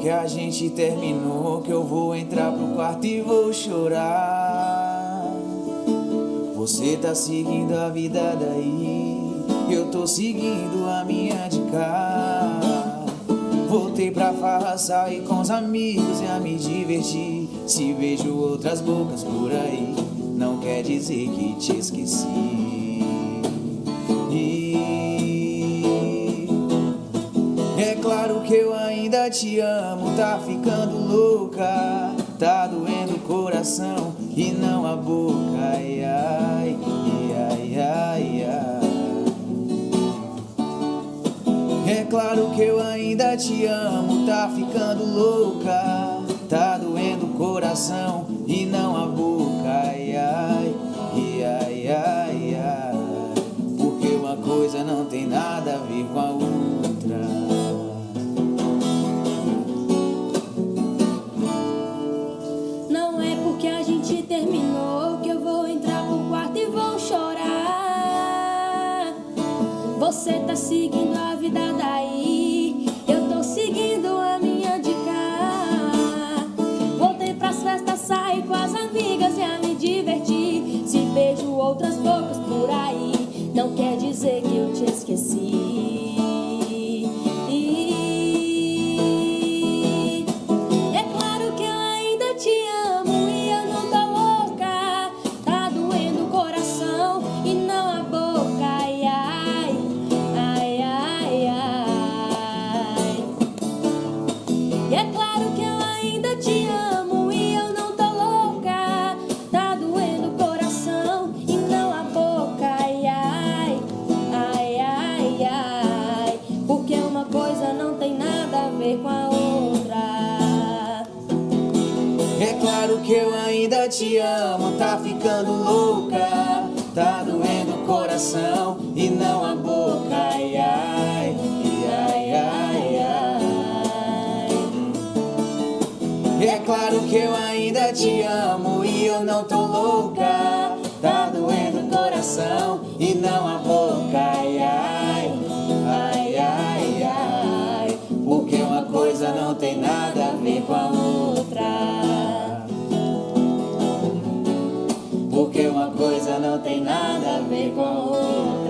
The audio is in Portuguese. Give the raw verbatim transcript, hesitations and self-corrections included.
porque a gente terminou que eu vou entrar pro quarto e vou chorar. Você tá seguindo a vida daí, eu tô seguindo a minha de cá. Voltei pra farra, sair com os amigos e a me divertir. Se vejo outras bocas por aí, não quer dizer que te esqueci. E é claro que eu ainda te amo, tá ficando louca, tá doendo o coração e não a boca. Ai, ai, ai, ai, ai. É claro que eu ainda te amo, tá ficando louca, tá doendo o coração e não a boca. Ai, ai, ai, ai, ai. Porque uma coisa não tem nada a ver com a outra. Não é porque a gente terminou que eu vou entrar pro quarto e vou chorar. Você tá seguindo a vida daí, eu tô seguindo a minha de cá. Voltei pras festas, sair com as amigas e a me divertir. Se beijo outras bocas por aí, não quer dizer que eu te esqueci. É claro que eu ainda te amo e eu não tô louca, tá doendo o coração e não a boca. Ai, ai, ai, ai, ai. E é claro que eu ainda te amo e eu não tô louca, tá doendo o coração e não a boca. Ai, ai, ai, ai, ai. Porque uma coisa não tem nada a ver com a outra. É claro que eu ainda te amo, tá ficando louca, tá doendo o coração e não a boca. Ai, ai, ai, ai, ai. É claro que eu ainda te amo e eu não tô louca, tá doendo o coração e não a boca. Ai, ai, ai, ai, ai. Porque uma coisa não tem nada a ver com a outra. Porque uma coisa não tem nada a ver com a outra.